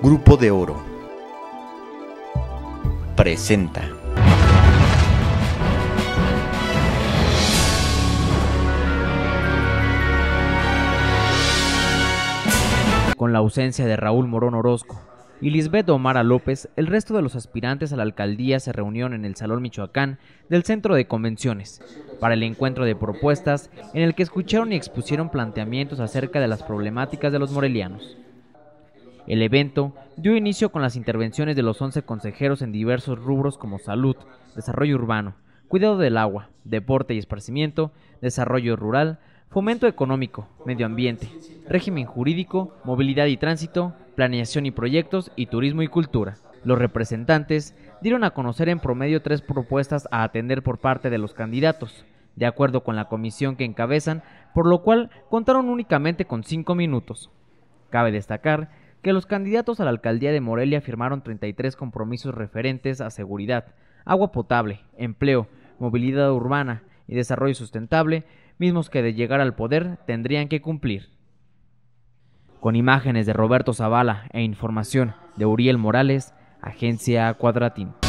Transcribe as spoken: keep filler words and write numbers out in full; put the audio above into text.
Grupo de Oro presenta. Con la ausencia de Raúl Morón Orozco y Lisbeth Omara López, el resto de los aspirantes a la alcaldía se reunieron en el Salón Michoacán del Centro de Convenciones para el encuentro de propuestas en el que escucharon y expusieron planteamientos acerca de las problemáticas de los morelianos. El evento dio inicio con las intervenciones de los once consejeros en diversos rubros como salud, desarrollo urbano, cuidado del agua, deporte y esparcimiento, desarrollo rural, fomento económico, medio ambiente, régimen jurídico, movilidad y tránsito, planeación y proyectos y turismo y cultura. Los representantes dieron a conocer en promedio tres propuestas a atender por parte de los candidatos, de acuerdo con la comisión que encabezan, por lo cual contaron únicamente con cinco minutos. Cabe destacar que los candidatos a la alcaldía de Morelia firmaron treinta y tres compromisos referentes a seguridad, agua potable, empleo, movilidad urbana y desarrollo sustentable, mismos que de llegar al poder tendrían que cumplir. Con imágenes de Roberto Zavala e información de Uriel Morales, Agencia Cuadratín.